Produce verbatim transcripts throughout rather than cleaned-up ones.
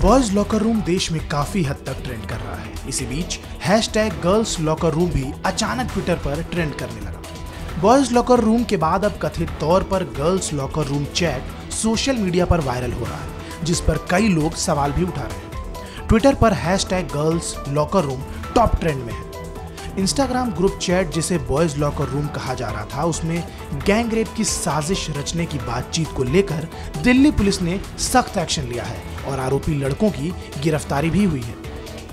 Boys locker room देश में काफी हद तक ट्रेंड कर रहा है। इसी बीच हैशटैग गर्ल्स लॉकर रूम भी अचानक ट्विटर पर ट्रेंड करने लगा। बॉयज लॉकर रूम के बाद अब कथित तौर पर girls locker room chat social media पर वायरल हो रहा है, जिस पर कई लोग सवाल भी उठा रहे हैं। ट्विटर पर hashtag girls locker room top trend में है। इंस्टाग्राम ग्रुप चैट जिसे बॉयज लॉकर रूम कहा जा रहा था, उसमें गैंग रेप की साजिश रचने की बातचीत को लेकर दिल्ली पुलिस ने सख्त एक्शन लिया है और आरोपी लड़कों की गिरफ्तारी भी हुई है।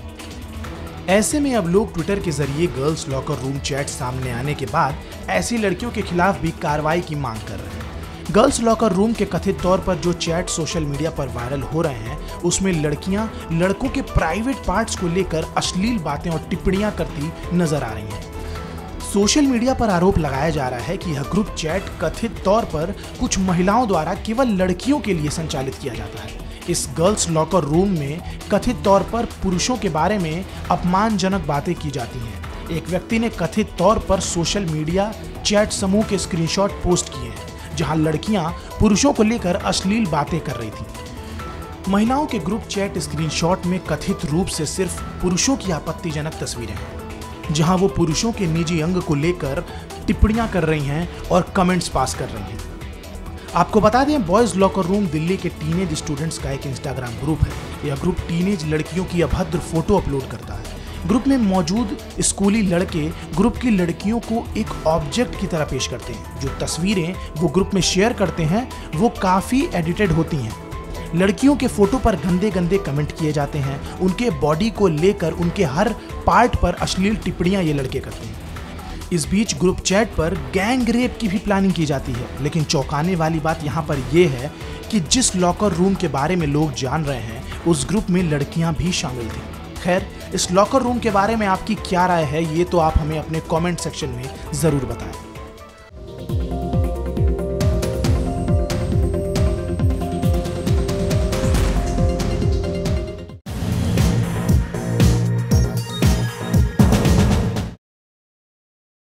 ऐसे में अब लोग ट्विटर के जरिए गर्ल्स लॉकर रूम चैट सामने आने के बाद ऐसी लड़कियों के खिलाफ भी कार्रवाई की मांग कर रहे हैं। गर्ल्स लॉकर रूम के कथित तौर पर जो चैट सोशल मीडिया पर वायरल हो रहे हैं, उसमें लड़कियां लड़कों के प्राइवेट पार्ट्स को लेकर अश्लील बातें और टिप्पणियां करती नजर आ रही हैं। सोशल मीडिया पर आरोप लगाया जा रहा है कि यह ग्रुप चैट कथित तौर पर कुछ महिलाओं द्वारा केवल लड़कियों के लिए संचालित किया जाता है। इस गर्ल्स लॉकर रूम में कथित तौर पर पुरुषों के बारे में अपमानजनक बातें की जाती हैं। एक व्यक्ति ने कथित तौर पर सोशल मीडिया चैट समूह के स्क्रीनशॉट पोस्ट किए हैं, जहां लड़कियां पुरुषों को लेकर अश्लील बातें कर रही थीं। महिलाओं के ग्रुप चैट स्क्रीनशॉट में कथित रूप से सिर्फ पुरुषों की आपत्तिजनक तस्वीरें हैं, जहां वो पुरुषों के निजी अंग को लेकर टिप्पणियां कर रही हैं और कमेंट्स पास कर रही हैं। आपको बता दें, बॉयज लॉकर रूम दिल्ली के टीनेज स्टूडेंट्स का एक इंस्टाग्राम ग्रुप है। यह ग्रुप टीनेज लड़कियों की अभद्र फोटो अपलोड करता है। ग्रुप में मौजूद स्कूली लड़के ग्रुप की लड़कियों को एक ऑब्जेक्ट की तरह पेश करते हैं। जो तस्वीरें वो ग्रुप में शेयर करते हैं वो काफ़ी एडिटेड होती हैं। लड़कियों के फोटो पर गंदे गंदे कमेंट किए जाते हैं। उनके बॉडी को लेकर उनके हर पार्ट पर अश्लील टिप्पणियां ये लड़के करते हैं। इस बीच ग्रुप चैट पर गैंग रेप की भी प्लानिंग की जाती है। लेकिन चौंकाने वाली बात यहाँ पर यह है कि जिस लॉकर रूम के बारे में लोग जान रहे हैं, उस ग्रुप में लड़कियां भी शामिल थीं। खैर, इस लॉकर रूम के बारे में आपकी क्या राय है, ये तो आप हमें अपने कमेंट सेक्शन में ज़रूर बताएं।